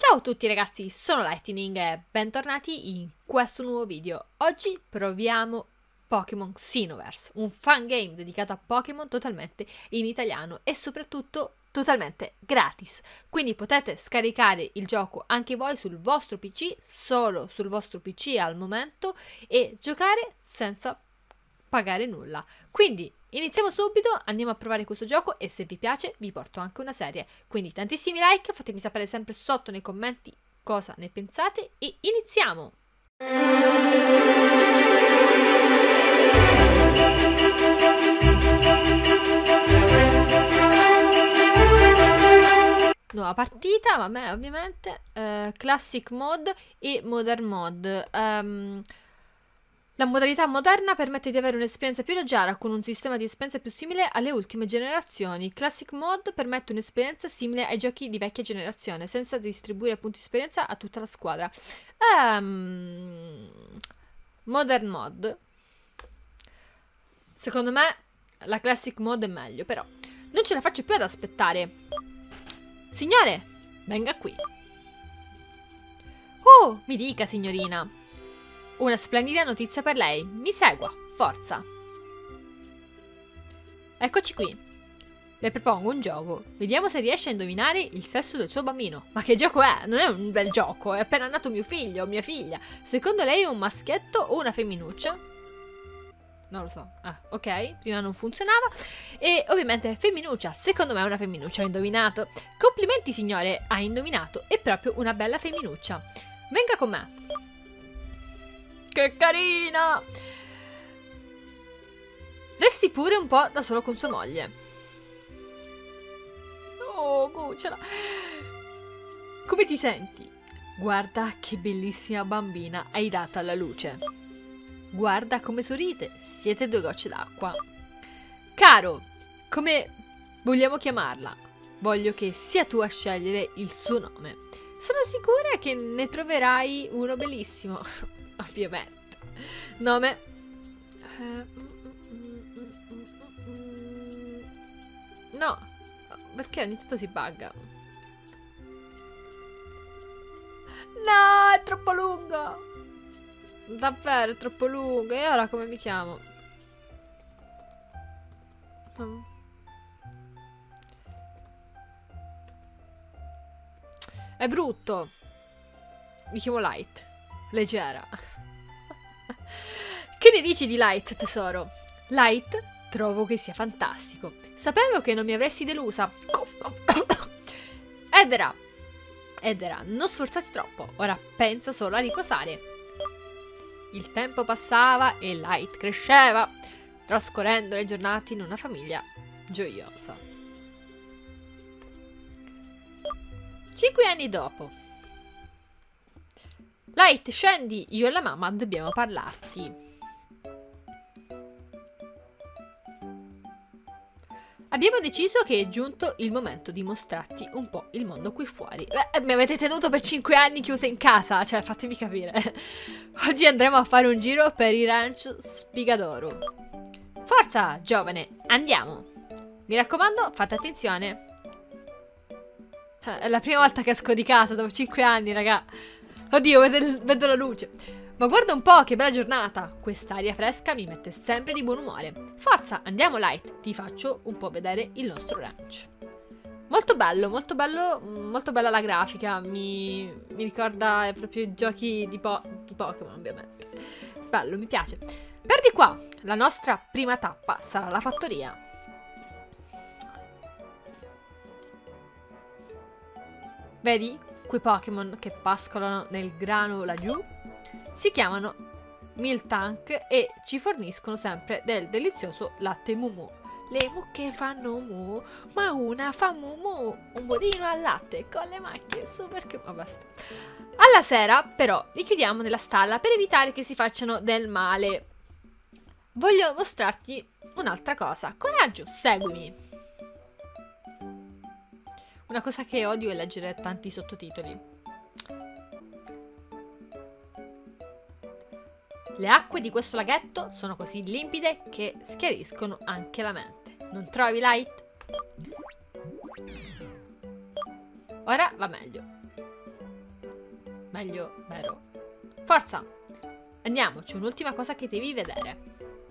Ciao a tutti ragazzi, sono Lightning e bentornati in questo nuovo video. Oggi proviamo Pokémon Xenoverse, un fan game dedicato a Pokémon totalmente in italiano e soprattutto totalmente gratis. Quindi potete scaricare il gioco anche voi sul vostro PC, solo sul vostro PC al momento, e giocare senza pagare nulla. Quindi iniziamo subito, andiamo a provare questo gioco e se vi piace vi porto anche una serie. Quindi tantissimi like, fatemi sapere sempre sotto nei commenti cosa ne pensate e iniziamo! Nuova partita, vabbè, ovviamente, Classic Mode e Modern Mode. La modalità moderna permette di avere un'esperienza più leggera con un sistema di esperienza più simile alle ultime generazioni. Classic Mode permette un'esperienza simile ai giochi di vecchia generazione, senza distribuire punti esperienza a tutta la squadra. Modern Mode. Secondo me la Classic Mode è meglio, però non ce la faccio più ad aspettare. Signore, venga qui. Oh, mi dica, signorina. Una splendida notizia per lei. Mi segua, forza. Eccoci qui. Le propongo un gioco. Vediamo se riesce a indovinare il sesso del suo bambino. Ma che gioco è? Non è un bel gioco. È appena nato mio figlio o mia figlia. Secondo lei è un maschietto o una femminuccia? Non lo so. Ah, ok. Prima non funzionava. E ovviamente femminuccia. Secondo me è una femminuccia. Ho indovinato. Complimenti, signore. Ha indovinato. È proprio una bella femminuccia. Venga con me. Che carina! Resti pure un po' da solo con sua moglie. Oh, cucciola. Come ti senti? Guarda che bellissima bambina hai dato alla luce. Guarda come sorride. Siete due gocce d'acqua. Caro, come vogliamo chiamarla? Voglio che sia tu a scegliere il suo nome. Sono sicura che ne troverai uno bellissimo. Ovviamente. Nome. No. Perché ogni tanto si bugga? No, è troppo lungo. Davvero, è troppo lungo. E ora come mi chiamo? È brutto. Mi chiamo Light. Leggera. Che ne dici di Light, tesoro? Light, trovo che sia fantastico. Sapevo che non mi avresti delusa. Edera, non sforzati troppo. Ora pensa solo a riposare. Il tempo passava e Light cresceva, trascorrendo le giornate in una famiglia gioiosa. 5 anni dopo. Light, scendi, io e la mamma dobbiamo parlarti. Abbiamo deciso che è giunto il momento di mostrarti un po' il mondo qui fuori. Mi avete tenuto per 5 anni chiusa in casa, cioè fatemi capire. Oggi andremo a fare un giro per i ranch Spigadoro. Forza, giovane, andiamo. Mi raccomando, fate attenzione. È la prima volta che esco di casa dopo 5 anni, raga. Oddio, vedo la luce. Ma guarda un po', che bella giornata. Quest'aria fresca mi mette sempre di buon umore. Forza, andiamo Light. Ti faccio un po' vedere il nostro ranch. Molto bello, molto bello. Molto bella la grafica. Mi ricorda proprio i giochi di Pokémon, ovviamente. Bello, mi piace. Per di qua, la nostra prima tappa sarà la fattoria. Vedi? Quei Pokémon che pascolano nel grano laggiù si chiamano Miltank e ci forniscono sempre del delizioso latte mumu. Le mucche fanno mu, ma una fa mumu. Un budino al latte con le macchie super che... ma basta. Alla sera, però, li chiudiamo nella stalla per evitare che si facciano del male. Voglio mostrarti un'altra cosa. Coraggio, seguimi. Una cosa che odio è leggere tanti sottotitoli. Le acque di questo laghetto sono così limpide che schiariscono anche la mente. Non trovi, Light? Ora va meglio. Meglio, vero? Forza! Andiamo, c'è un'ultima cosa che devi vedere.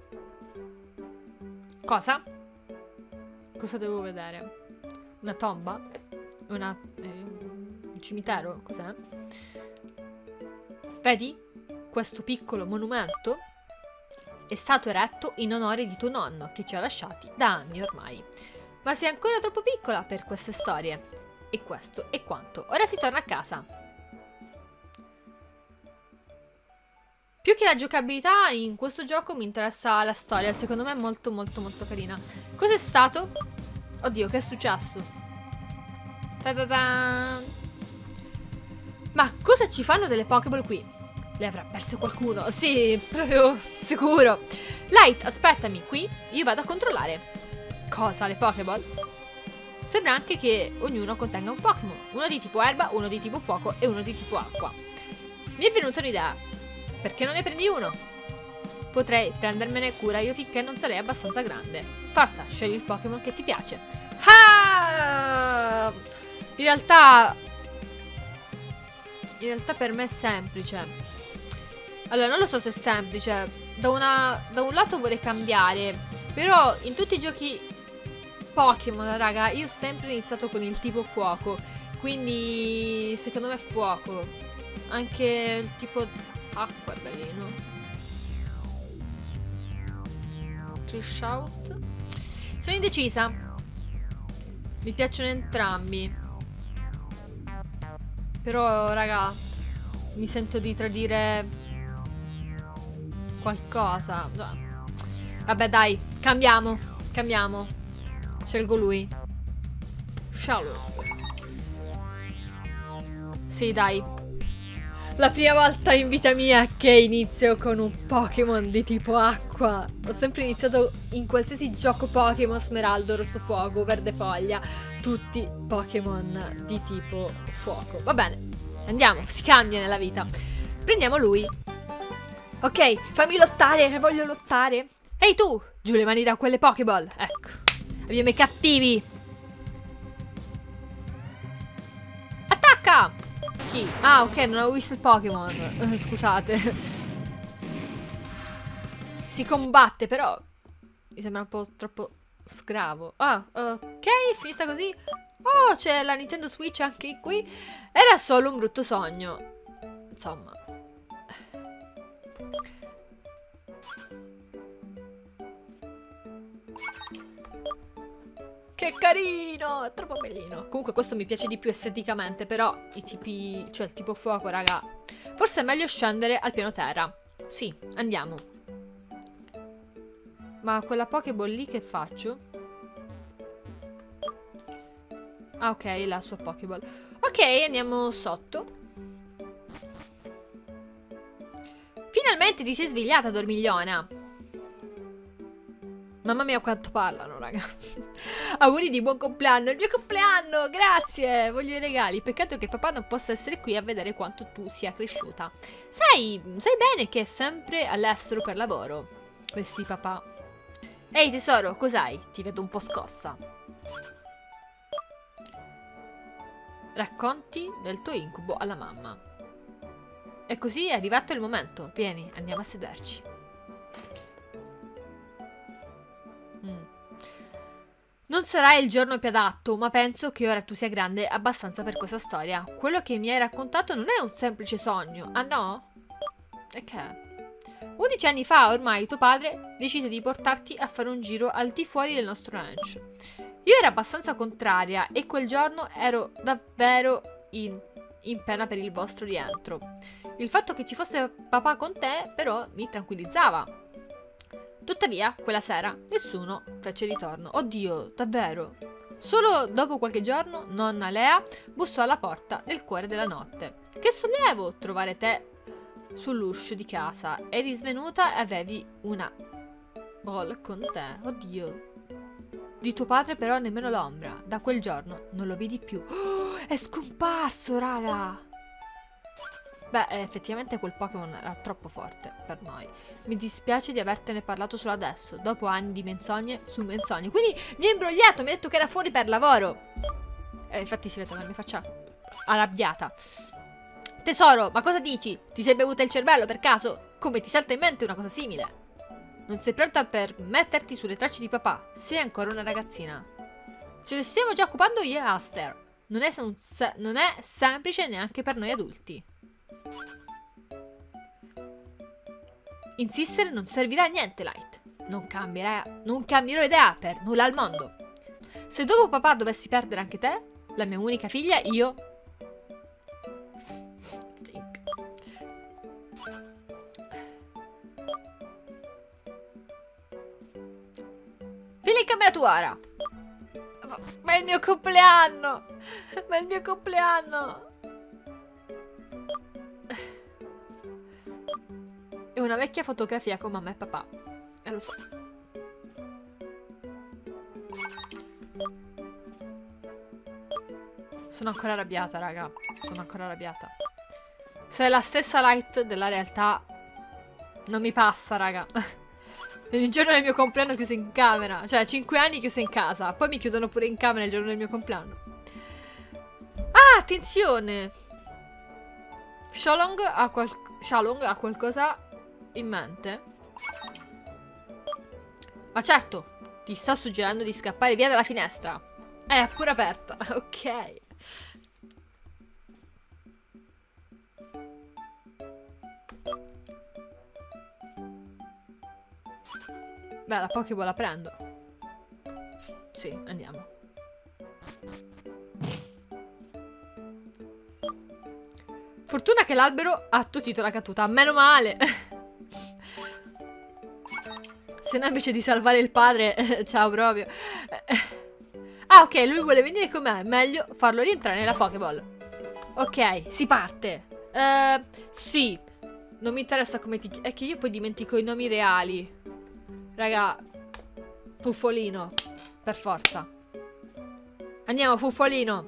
Cosa? Cosa devo vedere? Una tomba? Un cimitero? Cos'è? Vedi? Questo piccolo monumento è stato eretto in onore di tuo nonno, che ci ha lasciati da anni ormai. Ma sei ancora troppo piccola per queste storie. E questo è quanto. Ora si torna a casa. Più che la giocabilità, in questo gioco mi interessa la storia. Secondo me è molto molto molto carina. Cos'è stato? Oddio, che è successo? Ta-da-da! Ma cosa ci fanno delle Pokéball qui? Le avrà perse qualcuno? Sì, proprio sicuro. Light, aspettami qui. Io vado a controllare. Cosa? Le Pokéball? Sembra anche che ognuno contenga un Pokémon. Uno di tipo erba, uno di tipo fuoco e uno di tipo acqua. Mi è venuta un'idea. Perché non ne prendi uno? Potrei prendermene cura io finché non sarei abbastanza grande. Forza, scegli il Pokémon che ti piace. Ah! In realtà per me è semplice. Allora, non lo so se è semplice. Da un lato vorrei cambiare. Però in tutti i giochi Pokémon, raga, io ho sempre iniziato con il tipo fuoco. Quindi secondo me è fuoco. Anche il tipo acqua è bellino. Trishout. Sono indecisa. Mi piacciono entrambi. Però, raga, mi sento di tradire qualcosa. Vabbè, dai, cambiamo. Scelgo lui. Shallow. Sì, dai. La prima volta in vita mia che inizio con un Pokémon di tipo acqua. Ho sempre iniziato in qualsiasi gioco Pokémon, Smeraldo, Rosso Fuoco, Verde Foglia, tutti Pokémon di tipo fuoco. Va bene, andiamo, si cambia nella vita. Prendiamo lui. Ok, fammi lottare, voglio lottare. Ehi tu, giù le mani da quelle Pokéball. Ecco, abbiamo i cattivi. Attacca! Chi? Ah, ok, non avevo visto il Pokémon. Scusate. Si combatte, però mi sembra un po' troppo scravo. Ah, ok, finita così. Oh, c'è la Nintendo Switch anche qui. Era solo un brutto sogno. Insomma. Che carino, è troppo bellino. Comunque questo mi piace di più esteticamente, però i tipi, cioè il tipo fuoco, raga. Forse è meglio scendere al piano terra. Sì, andiamo. Ma quella Pokéball lì che faccio? Ah, ok, la sua Pokéball. Ok, andiamo sotto. Finalmente ti sei svegliata, dormigliona. Mamma mia quanto parlano, raga. Auguri di buon compleanno. Il mio compleanno, grazie. Voglio i regali. Peccato che papà non possa essere qui a vedere quanto tu sia cresciuta. Sai bene che è sempre all'estero per lavoro. Questi papà. Ehi tesoro, cos'hai? Ti vedo un po' scossa. Racconti del tuo incubo alla mamma. E così è arrivato il momento. Vieni, andiamo a sederci. Non sarà il giorno più adatto, ma penso che ora tu sia grande abbastanza per questa storia. Quello che mi hai raccontato non è un semplice sogno, ah no? E che? 11 anni fa ormai tuo padre decise di portarti a fare un giro al di fuori del nostro ranch. Io ero abbastanza contraria e quel giorno ero davvero in pena per il vostro rientro. Il fatto che ci fosse papà con te però mi tranquillizzava. Tuttavia, quella sera, nessuno fece ritorno. Oddio, davvero? Solo dopo qualche giorno, nonna Lea bussò alla porta nel cuore della notte. Che sollievo trovare te sull'uscio di casa. Eri svenuta e avevi una ball con te. Oddio. Di tuo padre però nemmeno l'ombra. Da quel giorno non lo vedi più. Oh, è scomparso, raga! Beh, effettivamente quel Pokémon era troppo forte per noi. Mi dispiace di avertene parlato solo adesso, dopo anni di menzogne su menzogne. Quindi mi ha imbrogliato, mi ha detto che era fuori per lavoro. Infatti si vede la mia faccia arrabbiata. Tesoro, ma cosa dici? Ti sei bevuta il cervello per caso? Come ti salta in mente una cosa simile? Non sei pronta per metterti sulle tracce di papà? Sei ancora una ragazzina. Ce ne stiamo già occupando io e Aster. Non è semplice neanche per noi adulti. Insistere non servirà a niente, Light. Non cambierò idea per nulla al mondo. Se dopo papà dovessi perdere anche te, la mia unica figlia, io... Fila in camera tua ora. Ma è il mio compleanno! Ma è il mio compleanno! È una vecchia fotografia con mamma e papà. Lo so. Sono ancora arrabbiata, raga. Sono ancora arrabbiata. Se è la stessa Light della realtà, non mi passa, raga. Il giorno del mio compleanno chiuso in camera. Cioè, 5 anni chiuso in casa. Poi mi chiudono pure in camera il giorno del mio compleanno. Ah, attenzione! Shalong ha qualcosa in mente. Ma certo, ti sta suggerendo di scappare via dalla finestra. È pure aperta. Ok. Beh, la Pokéball la prendo. Sì, andiamo. Fortuna che l'albero ha attutito la caduta. Meno male. Se no invece di salvare il padre, ciao proprio. Ah, ok, lui vuole venire con me. Meglio farlo rientrare nella Pokéball. Ok, si parte. Sì. Non mi interessa come ti... È che io poi dimentico i nomi reali. Raga, Fuffolino, per forza. Andiamo, Fuffolino.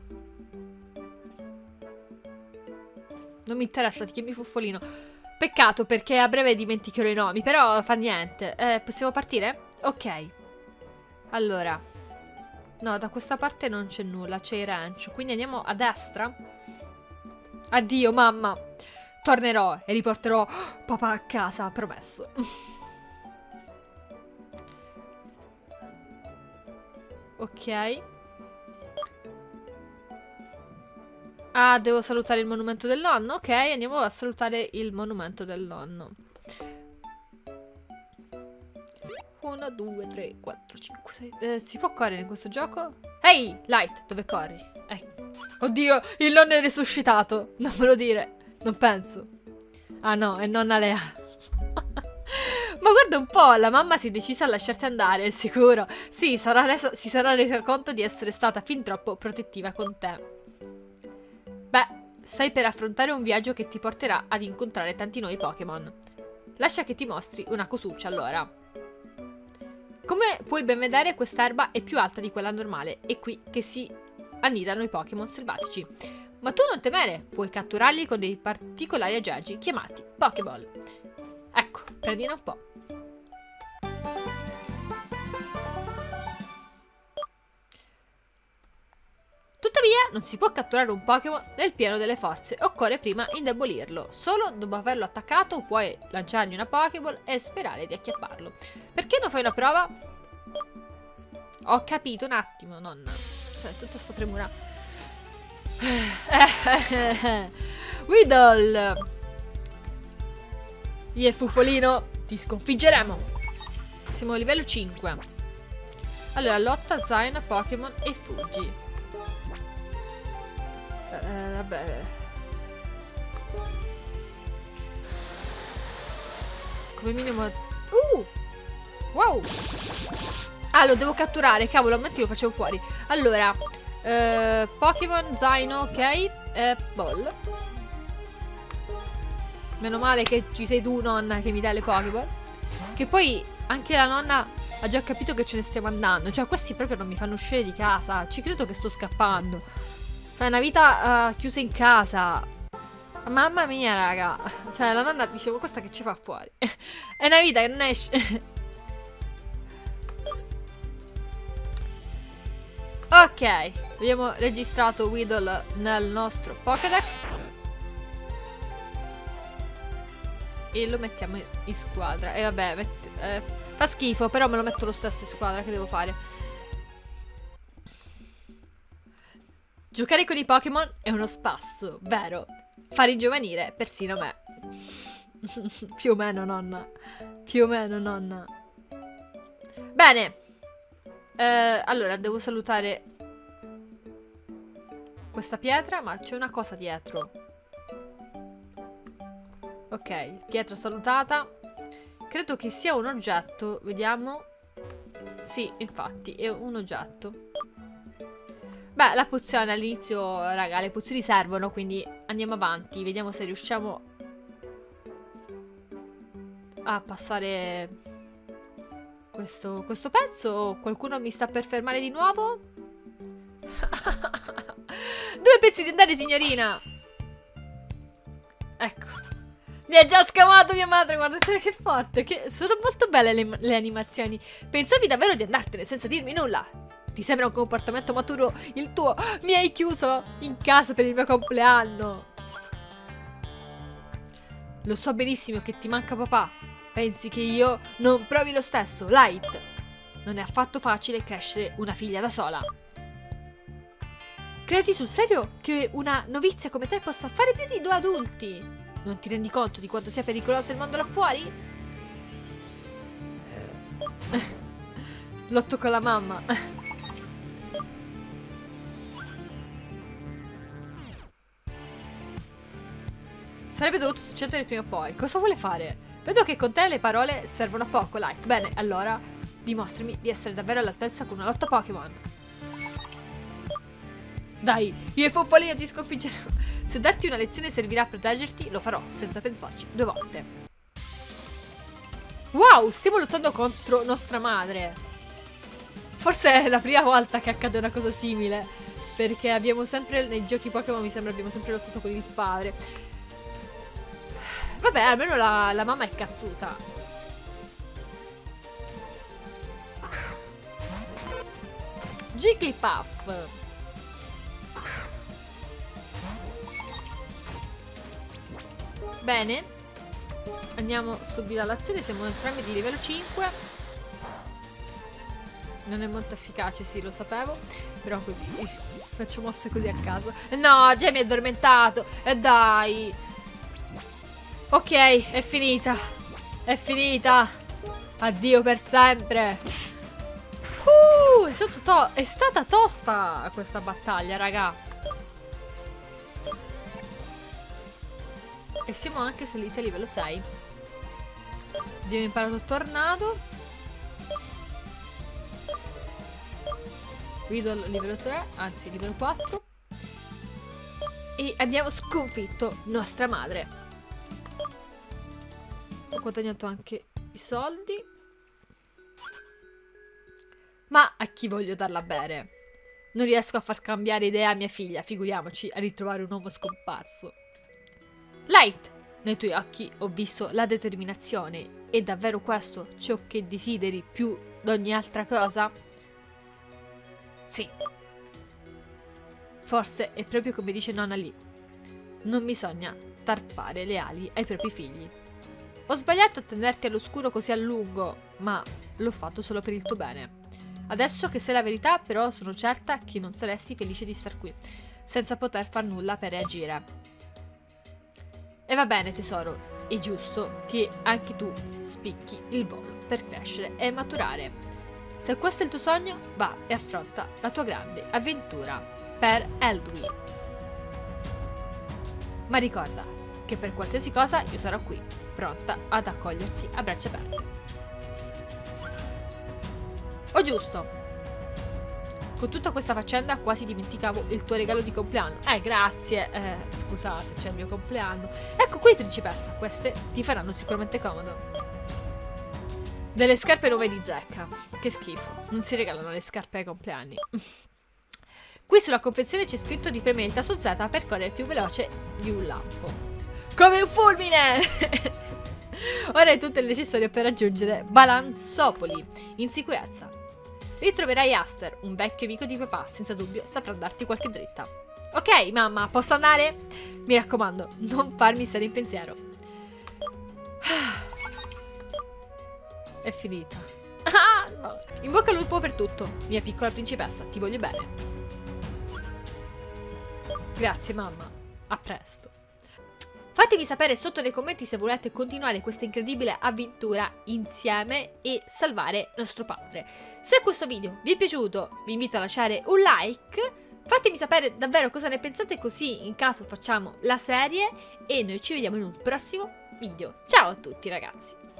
Non mi interessa, ti chiami Fuffolino. Peccato perché a breve dimenticherò i nomi, però fa niente. Possiamo partire? Ok. Allora. No, da questa parte non c'è nulla, c'è il ranch. Quindi andiamo a destra. Addio, mamma. Tornerò e riporterò papà a casa, promesso. Ok. Ah, devo salutare il monumento del nonno. Ok, andiamo a salutare il monumento del nonno. 1, 2, 3, 4, 5, 6. Si può correre in questo gioco? Ehi, Light, dove corri? Oddio, il nonno è risuscitato. Non me lo dire. Non penso. Ah no, è nonna Lea. Ma guarda un po', la mamma si è decisa a lasciarti andare, sicuro. Sì, si sarà resa conto di essere stata fin troppo protettiva con te. Beh, stai per affrontare un viaggio che ti porterà ad incontrare tanti nuovi Pokémon. Lascia che ti mostri una cosuccia allora. Come puoi ben vedere, quest'erba è più alta di quella normale. È qui che si annidano i Pokémon selvatici. Ma tu non temere, puoi catturarli con dei particolari aggeggi chiamati Pokéball. Ecco, prendine un po'. Tuttavia, non si può catturare un Pokémon nel pieno delle forze, occorre prima indebolirlo. Solo dopo averlo attaccato puoi lanciargli una Pokéball e sperare di acchiapparlo. Perché non fai una prova? Ho capito un attimo, nonna. Cioè, tutta sta premura. Weedle! Io e Fuffolino ti sconfiggeremo. Siamo a livello 5. Allora, lotta, zaino, Pokémon e fuggi. Vabbè. Come minimo... Wow! Ah, lo devo catturare, cavolo, a me lo facevo fuori. Allora, Pokémon, zaino, ok. Ball. Meno male che ci sei tu, nonna, che mi dai le Pokéball. Che poi anche la nonna ha già capito che ce ne stiamo andando. Cioè, questi proprio non mi fanno uscire di casa. Ci credo che sto scappando. Fai una vita chiusa in casa. Mamma mia, raga. Cioè, la nonna dicevo, questa che ci fa fuori? È una vita che non esce. Ok, abbiamo registrato Weedle nel nostro Pokédex. e lo mettiamo in squadra. E vabbè, fa schifo, però me lo metto lo stesso in squadra. Che devo fare? Giocare con i Pokémon è uno spasso, vero? Far ingiovanire persino me. Più o meno, nonna. Più o meno, nonna. Bene. Allora, devo salutare questa pietra, ma c'è una cosa dietro. Ok, pietra salutata. Credo che sia un oggetto. Vediamo. Sì, infatti, è un oggetto. Beh, la pozione all'inizio, raga, le pozioni servono, quindi andiamo avanti. Vediamo se riusciamo a passare questo pezzo. Qualcuno mi sta per fermare di nuovo? 2 pezzi di andare, signorina! Ecco. Mi ha già scamato mia madre, guardate che forte. Sono molto belle le animazioni. Pensavi davvero di andartene senza dirmi nulla? Ti sembra un comportamento maturo il tuo? Mi hai chiuso in casa per il mio compleanno. Lo so benissimo che ti manca papà. Pensi che io non provi lo stesso, Light? Non è affatto facile crescere una figlia da sola. Credi sul serio che una novizia come te possa fare più di 2 adulti? Non ti rendi conto di quanto sia pericoloso il mondo là fuori? Lotto con la mamma. Sarebbe dovuto succedere prima o poi. Cosa vuole fare? Vedo che con te le parole servono a poco, Light. Bene, allora dimostrami di essere davvero all'altezza con una lotta Pokémon. Dai, io e Fuffolino ti sconfiggerò. Se darti una lezione servirà a proteggerti, lo farò, senza pensarci 2 volte. Wow, stiamo lottando contro nostra madre. Forse è la prima volta che accade una cosa simile, perché abbiamo sempre, nei giochi Pokémon mi sembra abbiamo sempre lottato con il padre. Vabbè, almeno la mamma è cazzuta. Jigglypuff. Bene. Andiamo subito all'azione. Siamo entrambi di livello 5. Non è molto efficace, sì, lo sapevo. Però così faccio mosse così a caso. No, già mi è addormentato. E dai. Ok, è finita. È finita. Addio per sempre. È stata tosta questa battaglia, raga. E siamo anche saliti a livello 6. Abbiamo imparato Tornado. Weedle livello 3, anzi livello 4. E abbiamo sconfitto nostra madre. Ho guadagnato anche i soldi. Ma a chi voglio darla a bere? Non riesco a far cambiare idea a mia figlia, figuriamoci a ritrovare un uomo scomparso. Light, nei tuoi occhi ho visto la determinazione. È davvero questo ciò che desideri più di ogni altra cosa? Sì. Forse è proprio come dice nonna lì. Non bisogna tarpare le ali ai propri figli. Ho sbagliato a tenerti all'oscuro così a lungo, ma l'ho fatto solo per il tuo bene. Adesso che sai la verità, però, sono certa che non saresti felice di star qui, senza poter far nulla per reagire. E va bene, tesoro, è giusto che anche tu spicchi il volo per crescere e maturare. Se questo è il tuo sogno, va e affronta la tua grande avventura per Eldwi. Ma ricorda che per qualsiasi cosa io sarò qui, pronta ad accoglierti a braccia aperte. Oh, giusto. Con tutta questa faccenda quasi dimenticavo il tuo regalo di compleanno. Grazie. Scusate, c'è il mio compleanno. Ecco qui, principessa. Queste ti faranno sicuramente comodo. Delle scarpe nuove di zecca. Che schifo. Non si regalano le scarpe ai compleanni. Qui sulla confezione c'è scritto di premere il tasto Z per correre più veloce di un lampo. Come un fulmine! Ora hai tutto il necessario per raggiungere Balanzopoli in sicurezza. Ritroverai Aster, un vecchio amico di papà, senza dubbio saprà darti qualche dritta. Ok, mamma, posso andare? Mi raccomando, non farmi stare in pensiero. È finita. Ah, no. In bocca al lupo per tutto, mia piccola principessa, ti voglio bene. Grazie mamma, a presto. Fatemi sapere sotto nei commenti se volete continuare questa incredibile avventura insieme e salvare nostro padre. Se questo video vi è piaciuto, vi invito a lasciare un like. Fatemi sapere davvero cosa ne pensate, così in caso facciamo la serie, e noi ci vediamo in un prossimo video. Ciao a tutti ragazzi!